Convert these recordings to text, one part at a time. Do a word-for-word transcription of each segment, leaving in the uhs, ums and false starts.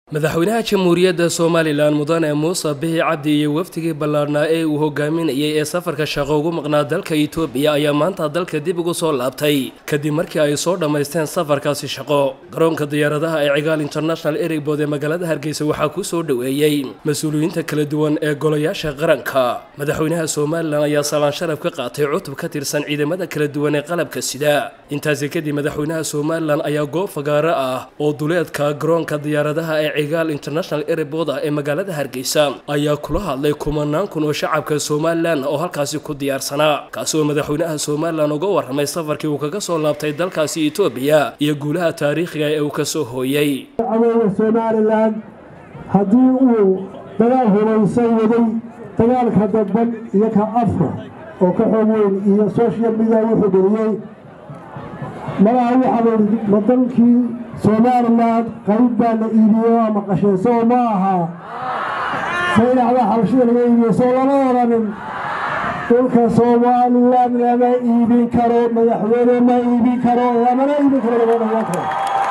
madaxweynaha jamhuuriyadda Soomaaliland mudane Muuse Bihi Cabdi iyo waftigii ballaarnaa ee uu hogaaminayay ee safarka shaqo ugu maqnaa dalka Itoobiya ayaa maanta dalka dib ugu soo laabtay kadib markii ay soo dhameysteen safarkaasi shaqo garoonka diyaaradaha ee Cigaal International Airport ee magaalada Hargeysa waxaa ku soo dhaweeyay mas'uuliyiinta kala duwan ee golayaasha qaranka madaxweynaha Soomaaliland ayaa salaan sharaf ka qaatay cutub ka tirsan ciidamada kala duwan ee qalabka sida intaas kadib madaxweynaha Soomaaliland ayaa goob fagaara ah oo duleedka garoonka diyaaradaha ee Cigaal International Airport ee magaalada Hargeysa ayaa kula hadlay kumanaan kun oo shacabka Soomaaliland oo halkaasi ku diyaarsanaa kaas oo madaxweynaha Soomaaliland uga warramay safarkii uu kaga soo laabtay dalkaasi Itoobiya iyo guulaha taariikhiga ee uu ka soo hooyay Soomaaliland hadii uu dagaal horeysay waday dagaalka dadban iyo ka afka oo ka xoog weyn iyo social media wuxuu geliyay malaha waxa waddankii Soomaaliland qayb la iibiyo ama qashayso ma aha sayraha xabashida laga iibiyo soo lama waranin dhulka Soomaaliland lama iibin karo madaxweyne ma iibin karo lama iibin karo lama karo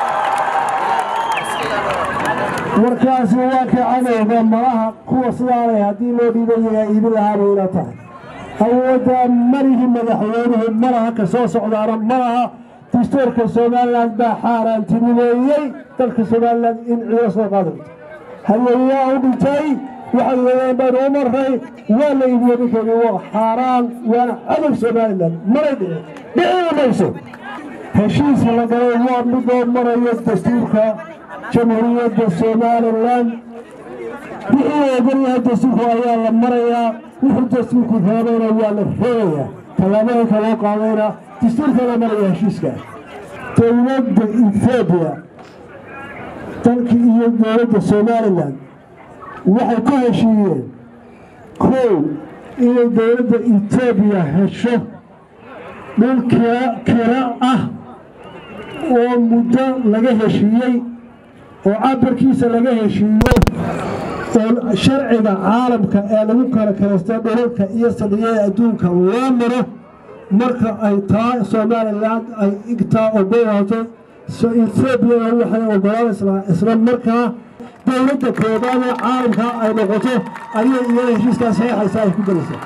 warkaasi waa ka cadayga malaha kuwa sidaa hadii loo dhiibayo iibin lahaa bay tahay awooda marihi madaxweynaha malaha ka soo socdaana malaha دستورك Soomaaliland baa xaaraantinimeyay dalka Soomaaliland in ciidan soo qaado hal yaa u dhintay waxa weeyaan baan umaray wala iibiyay kani waa xaaraan waa adag Soomaaliland maray dhicayso heshiis la galay waa mid oo marayo dastuurka jamhuuriyadda Soomaaliland bixiyay dastuurka ayaa la marayaa wuxuu dastuurku raadayna waa la reeyaa talaabada kala qaadayna دستورك لا مرة هشيسك دولة إثيوبيا تلك هي دولة Soomaaliland waxay ku heshiiyeen kow inay dowladda Itoobiya hesho dhulka kira ah oo muddo laga heshiiyey oo cabarkiisa laga heshiiyo oo sharciga caalamka ee lagu kala kaleesto dhulka iyo sadiyada adduunka loo maro marka ay taa Soomaaliland ay igtaa oo beerato soo Itoobiya waxay ogolaanaysaa isla markaa dawladda koobaad ee caalamka ay noqoto ayay iyo heshiiskaas saxiixaysaa ay ku galaysaa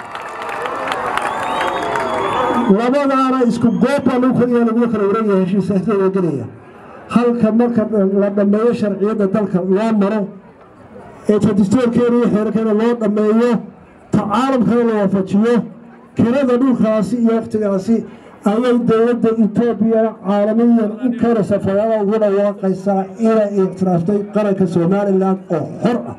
labadaana isku goob lagu kariyo lagu kala wareegay heshiiskaas ay galaya halka marka la dhameeyo sharciyada dalka loo maro ee dastuurkeena iyo xeerkeena loo dhameeyo ta caalamka loo waafajiyo كندا دولكاسي iyo waqtigaasi ayay dawladda Itoobiya caalamiyan u kala safarada wada waaqaysaa inay iqtiraaftay qaranka Soomaaliland oo xor ah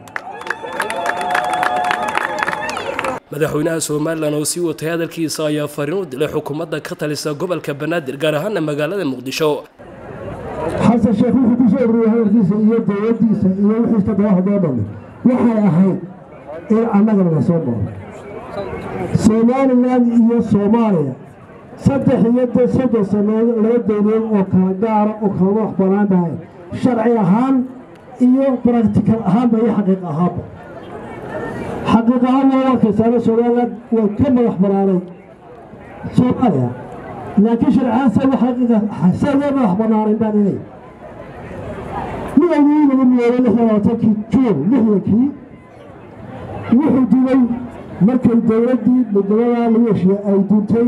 madaxweynaha Soomaaliland oo si watay hadalkiisa ayaa fariin u dilay xukuumadda ka talisa gobolka Banaadir gaar ahaan magaalada Muqdisho xasan sheekh wuxuu ku soo ururiyay hadalkiisa iyo dawladdiisa iyo wixii ka daahdoodan waxay ahayd in annaga la soo baro Soomaaliland iyo Soomaaliya saddex iyo saddex sano laga doonayo oo kala gaar oo kala wax banaanahay sharci ahaan iyo practical ahaan iyo xaqiiq ahaan xaqiiq ahaan waa ka sano Soomaaliland waa ka madax banaanay Soomaaliya laakiin sharci ahaan waa xaqiiqa xasan madax banaanay baan inay midayna lagu yeeray lixdan Juun lixdankii wuxuu dilay markay dawladdii midnimada lagu heshiiyay ay duntay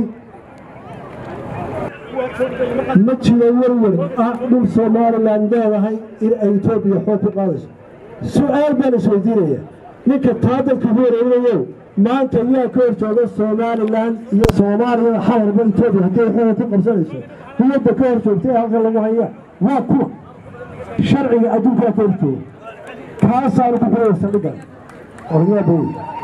ma jiro warwar ah dhul Soomaaliland leedahay in ay Itoobiya xoog ku qaadayso su'aal baan isweydiinaya ninka taadalka horeeyayo maanta yaa ka horjooga Soomaaliland iyo Soomaaliya xawarba Itoobiya hadday xoog ku qabsanayso hiyada ka horjoogtay halka lagu hayaa waa kuwa sharciga adduunka ka horjooga kaasaan ku faysan dhigan oo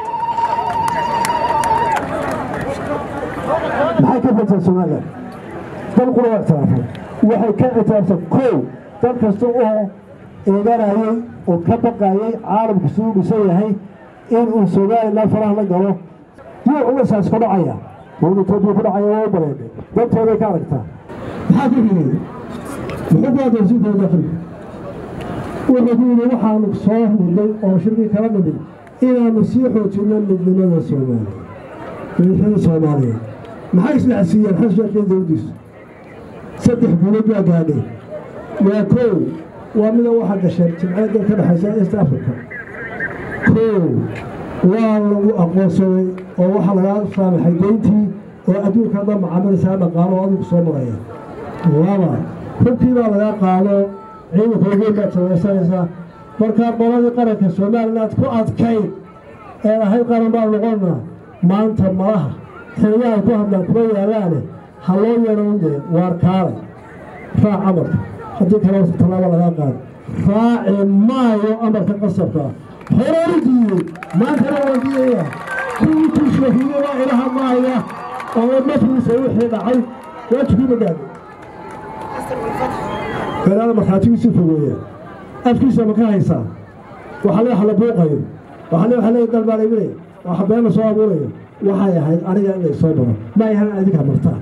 maxay ka fadhisan Soomaaliland dal qura taafo waxay ka itaabsan koow dal kasta oo eeganayay oo ka baqayay caalamku soo dhisay yahay in uu Soomaaliland faraha la galo iyo uu saas ku dhacaya oo Itoobiya ku dhacaya oo bareeday dadkooda ka aragtaa maxaa ku yiri muxuu ka sii daafay wuxuu waxaanu soo mudday oo shirki kala mid inaanu sii xoojino midnimada Soomaaliya iyo Soomaaliya maxay isla siiyeen xashaqada dawladdiisa saddex guulood waa gaadhay waa koow ومن واحد قشر جمعية كده حساء إست أفريقيا كل والله أقوسوي وواحد قال صار حيدينتي وأدور كذا معامل سامة قالوا أدور صومرية والله كل كذا لا قالوا عين فوقيك تسويسا مركب بلاد قرية السومال لا تكون أذكي هاي قرن بالغنا ما أنت مرها خليها تهم لكبير لانه حلون يرونده واركاري فعمر هدي كلام طلاب ولا قال فاعل ما يو أمر كقصبك هرودي ما ترى وديه كنت شهيدا إلها ما هي وما تنسوا حين عين وجهي مجال فأنا مخاطب سفوية أفكيس مكايسا وحلي حلا بوقي وحلي حلي دل بالي وحبينا صابوري وحي هاي أنا يعني صابورة ما يهان أديك مرتاح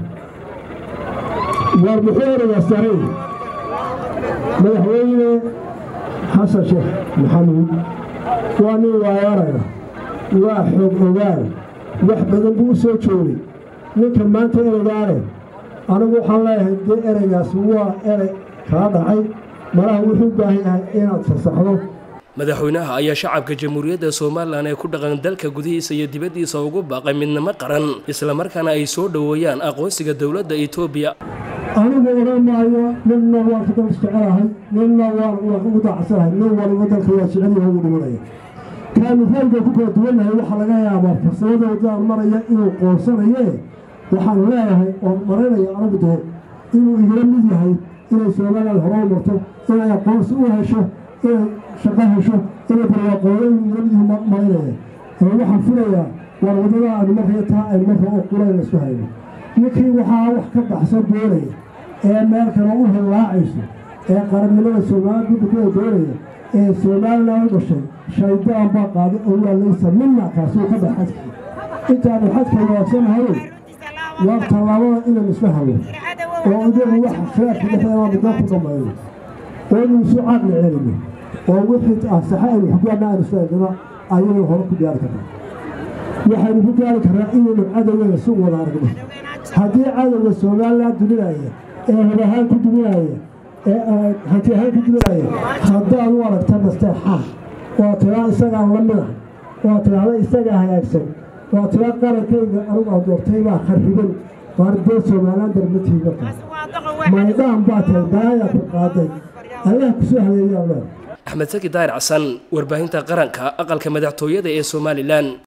والبحور والسعيد مدحوينه حسن شيخ محمود وأنا ويانا واحد أوغال وحبنا بوسو تشوري لكن ما أنت أوغالي أنا وحلا هدي أرجع سوا أرج هذا عي مراه وحب باهي إنا تصحّو madaxweynaha ayaa shacabka jamhuuriyadda Soomaaliland ee ku dhaqan dalka gudihiisa iyo dibaddiisa ugu baaqay midnimo qaran isla markaana ay soo dhaweeyaan aqoonsiga dawladda Itoobiya anigu oranaayo ninna waa ka dalsanahay ninna waa ugu dacsahay nin wali wadanka waa jecel yahay ugu dhimanaya kaanu halka ku kala duwanahay waxa laga yaabaa farsamada wadada maraya inuu qoonsanayo waxaan leeyahay oo marinaya anigu doo inuu igala mid yahay inay Soomaaliland hore marto inay aqoonsi u hesho shaqaha sho inay barwaaqooyin yimid marinaya waxaan filayaa war wadada aan markay taa ay marka oo quraan isku hayno ninkii waxa wax ka baxsan doonay ee meel kale u hilaacayso ee qarannimada Soomaaliland ku doonaya ee Soomaaliland dhashay shaydaan baa qaaday oo waa laysa minna kaasoo ka baxay inta aan xadka wadaagsanay waa talaabo inaan isku hayo oo idagu wax khayr ka dhexeeya midda ku dhameeyo oo uu soo caqli celinayo oo wixii asaxay xukuumadda aan isleedana ayuu hor ku diyaar karaa waxaan ku diyaar karaa inuu cadawga soo wada aragno haddii cadawga Soomaaliland dunidaya ee hadahan ku dunidaya ee haddii hay ku dunidaya haddii aan aragta mastaxa oo taa isaga lamida oo taa isaga hagaagsan oo taa qarankayga anigu aan doortay baa kharriban wardo Soomaaliland darbatiga maydaan baa taayada ku qaaday Allah ku soo haleeyay أحمد سكي داير عسان ورباهنتا قرنكا أقل كمدحتوية إيه سوماليلاند